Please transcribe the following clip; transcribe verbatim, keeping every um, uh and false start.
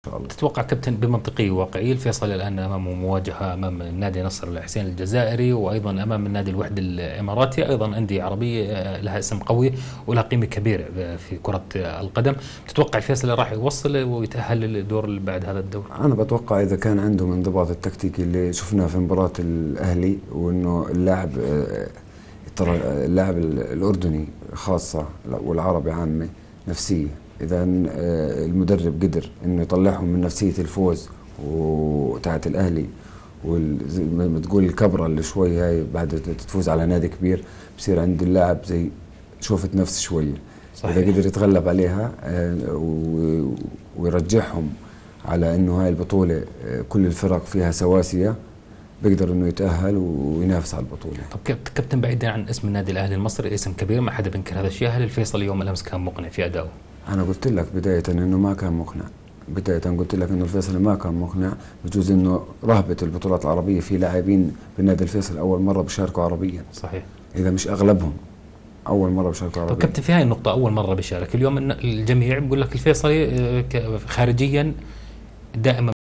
شاء الله. تتوقع كابتن بمنطقية وواقعية الفيصل الآن أمامه مواجهة أمام نادي نصر الحسين الجزائري وأيضا أمام النادي الوحدة الإماراتي، أيضا أندية عربية لها اسم قوي ولها قيمة كبيرة في كرة القدم. تتوقع الفيصل راح يوصل ويتأهل للدور اللي بعد هذا الدور؟ أنا بتوقع إذا كان عندهم انضباط التكتيكي اللي شفناه في مباراة الأهلي، وإنه اللاعب ترى اللاعب الأردني خاصة والعربي عامة نفسية، إذا المدرب قدر إنه يطلعهم من نفسية الفوز وتاعت الأهلي وزي ما تقول الكبرة اللي شوي هاي بعد تفوز على نادي كبير، بصير عند اللاعب زي شوفة نفس شوية. صحيح. إذا قدر يتغلب عليها ويرجعهم على إنه هاي البطولة كل الفرق فيها سواسية، بيقدر انه يتأهل وينافس على البطولة. طب كابتن، بعيدا عن اسم النادي الاهلي المصري، اسم كبير ما حدا بينكر هذا الشيء، هل الفيصل يوم الامس كان مقنع في ادائه؟ انا قلت لك بداية انه ما كان مقنع، بداية قلت لك انه الفيصل ما كان مقنع، بجوز انه رهبة البطولات العربية في لاعبين بالنادي الفيصل اول مرة بيشاركوا عربيا. صحيح. اذا مش اغلبهم اول مرة بيشاركوا عربيا. طب كابتن، في هاي النقطة اول مرة بيشارك، اليوم الجميع بيقول لك الفيصلي خارجيا دائما